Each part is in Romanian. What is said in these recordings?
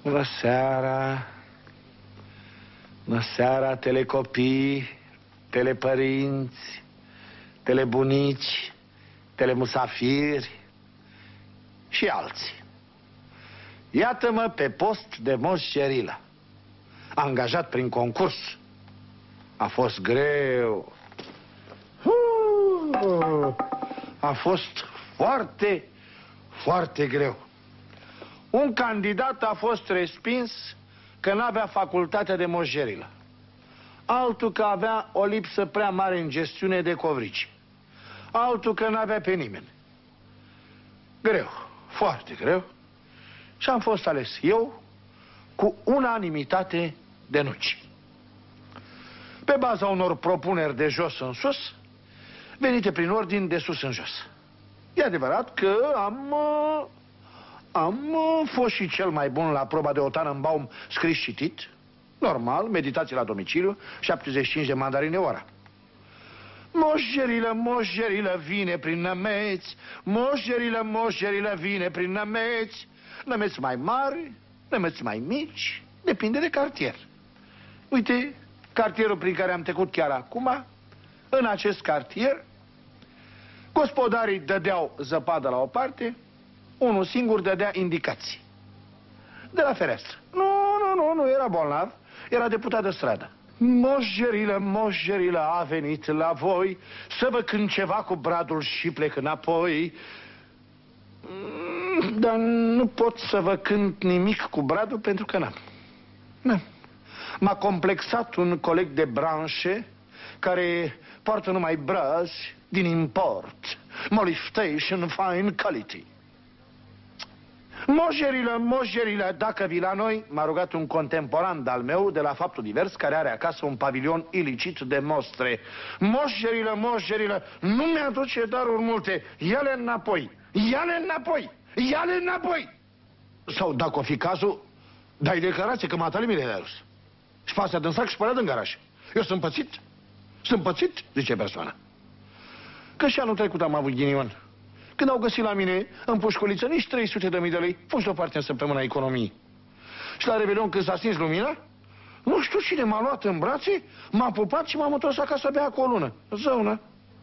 Bună seara. Bună seara, telecopii, telepărinți, telebunici, telemusafiri și alții. Iată-mă pe post de moș Gerilă, angajat prin concurs. A fost greu. A fost foarte, foarte greu. Un candidat a fost respins că n-avea facultatea de moș Gerilă. Altul că avea o lipsă prea mare în gestiune de covrici. Altul că n-avea pe nimeni. Greu, foarte greu. Și am fost ales eu cu unanimitate de nuci. Pe baza unor propuneri de jos în sus, venite prin ordin de sus în jos. E adevărat că am fost și cel mai bun la proba de Tannenbaum scris-citit. Normal, meditații la domiciliu, 75 de mandarine ora. Moș Gerilă, moș Gerilă, vine prin nămeți. Moș Gerilă, moș Gerilă, vine prin nămeți. Nămeți mai mari, nămeți mai mici, depinde de cartier. Uite, cartierul prin care am trecut chiar acum, în acest cartier, gospodarii dădeau zăpadă la o parte, unul singur dădea indicații. De la fereastră. Nu era bolnav, era deputat de stradă. Moș Gerilă a venit la voi să vă cânt ceva cu bradul și plec înapoi. Dar nu pot să vă cânt nimic cu bradul pentru că n-am. M-a complexat un coleg de branșe care poartă numai brazi din import. Molestation fine quality. Moș Gerilă, dacă vii la noi, m-a rugat un contemporan de-al meu de la Faptul Divers, care are acasă un pavilion ilicit de mostre. Moș Gerilă, nu mi-aduce daruri multe, ia-le înapoi, ia-le înapoi, ia-le înapoi. Sau, dacă o fi cazul, dai declarație că m-a mi le adus. Și pasea din sac și părea din garaj. Eu sunt pățit, zice persoana. Că și anul trecut am avut ghinion. Când au găsit la mine în pușculiță nici 300.000 de lei, puși deoparte în săptămâna economiei. Și la Revelion, când s-a stins lumina, nu știu cine m-a luat în brațe, m-a pupat și m-am întors acasă abia cu o lună. Zăună.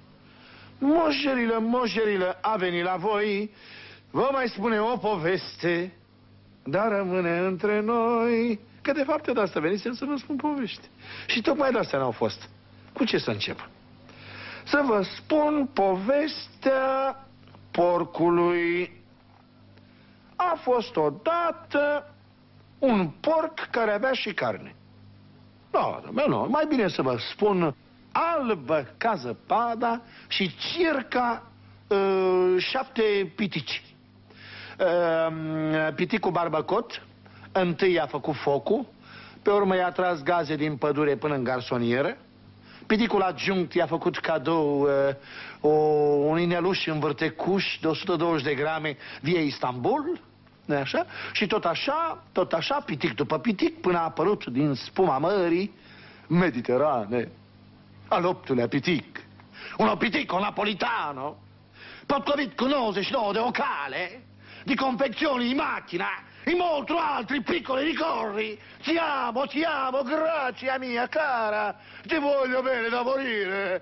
Moș Gerilă a venit la voi, vă mai spune o poveste, dar rămâne între noi. Că de fapt de asta venisem să vă spun povești. Și tocmai de astea n-au fost. Cu ce să încep? Să vă spun povestea porcului. A fost odată un porc care avea și carne. Nu, mai bine să vă spun albă ca zăpada și circa 7 pitici. Piticul barbăcot întâi a făcut focul, pe urmă i-a tras gaze din pădure până în garsonieră. Piticul adjunct i-a făcut cadou un ineluș învârtecuș de 120 de grame via Istanbul, nu așa? Și tot așa, pitic după pitic, până a apărut din spuma mării Mediterane al 8-lea pitic. Un pitico napolitano, potcovit con 99 de ocale, di confezioni di macchina, e molto altri piccoli ricordi. Ti amo, grazie mia cara. Ti voglio bene da morire.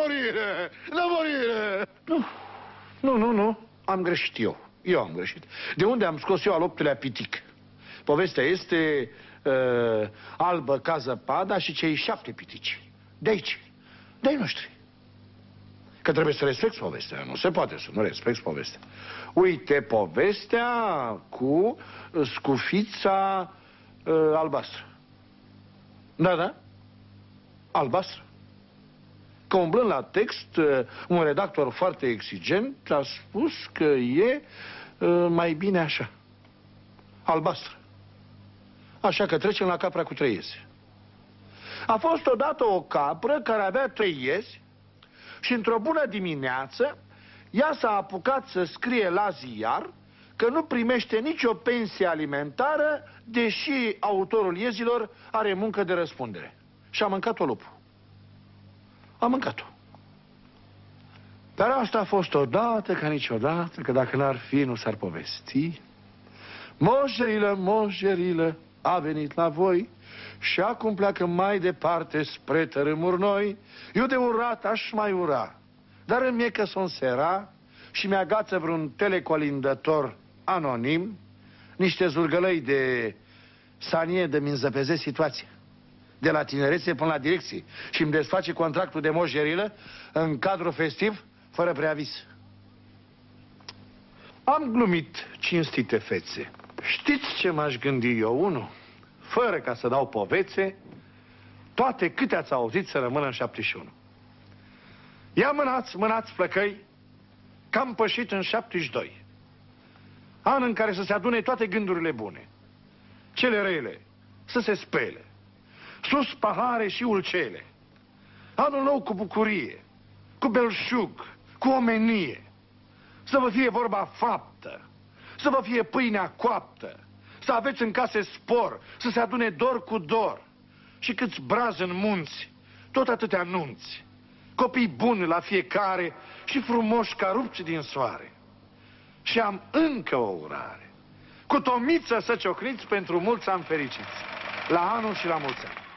Nu, am greșit eu am greșit. De unde am scos eu al 8-lea pitic? Povestea este albă ca zăpada și cei 7 pitici. De aici, de-ai noștri. Că trebuie să respecti povestea, nu se poate să nu respecti povestea. Uite povestea cu scufița albastră. Da, albastră. Că umblând la text, un redactor foarte exigent a spus că e mai bine așa. Albastră. Așa că trecem la capra cu 3 iezi. A fost odată o capră care avea 3 iezi și într-o bună dimineață ea s-a apucat să scrie la ziar că nu primește nicio pensie alimentară, deși autorul iezilor are muncă de răspundere. Și a mâncat-o lupul. A mâncat-o. Dar asta a fost odată ca niciodată, că dacă n-ar fi, nu s-ar povesti. Moșerilă, moșerilă, a venit la voi și acum pleacă mai departe spre tărâmuri noi. Eu de urat aș mai ura, dar îmi e că sunt sera și mi-agață vreun telecolindător anonim niște zurgălăi de sanie de mi înzăpeze situația. De la tinerețe până la direcție. Și îmi desface contractul de moșerilă în cadru festiv, fără preavis. Am glumit, cinstite fețe. Știți ce m-aș gândi eu, unul? Fără ca să dau povețe, toate câte ați auzit să rămână în 71. Ia mânați, flăcăi, că am pășit în 72. An în care să se adune toate gândurile bune. Cele rele să se spele. Sus pahare și ulcele. Anul nou cu bucurie, cu belșug, cu omenie. Să vă fie vorba faptă, să vă fie pâinea coaptă, să aveți în case spor, să se adune dor cu dor. Și câți brazi în munți, tot atâtea nunți. Copii buni la fiecare și frumoși ca rupci din soare. Și am încă o urare. Cu tomiță să ciocniți pentru mulți ani fericiți. La anul și la mulți ani.